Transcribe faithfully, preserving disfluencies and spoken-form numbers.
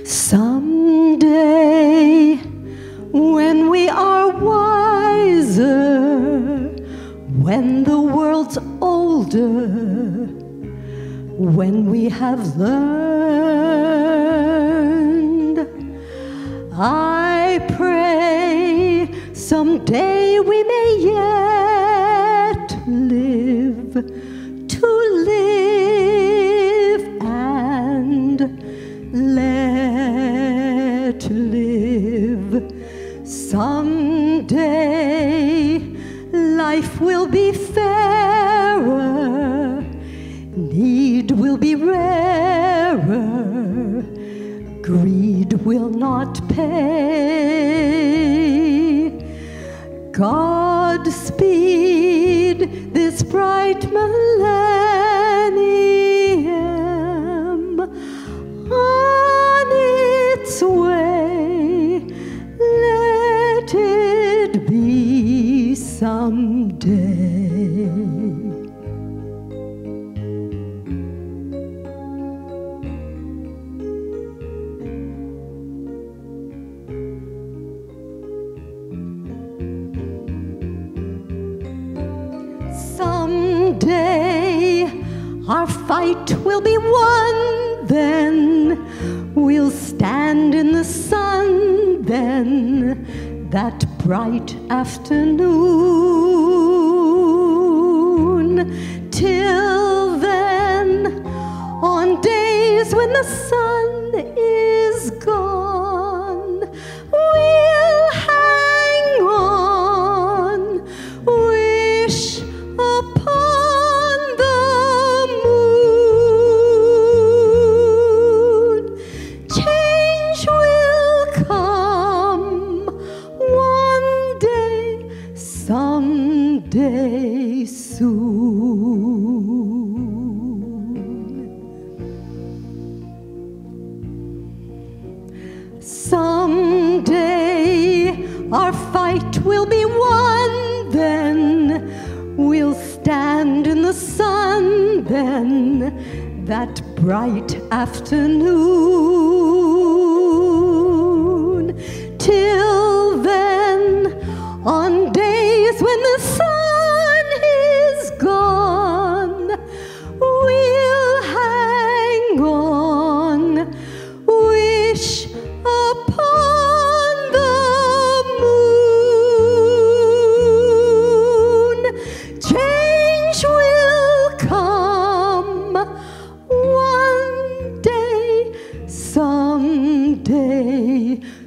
Someday, when we are wiser, when the world's older, when we have learned, I pray someday we may yet live to live and let live. Someday life will be fairer, need will be rarer, greed will not pay. Godspeed this bright millennium on its way. Let it be someday. Someday our fight will be won, then we'll stand in the sun, then that bright afternoon. Till then, on days when the sun is gone, we'll hang on, wish upon the moon. Change will come one day, someday soon. Someday our fight will be won, then we'll stand in the sun, then that bright afternoon. Till then, on days when the sun is gone, we'll hang on, wish upon the moon. Change will come one day, someday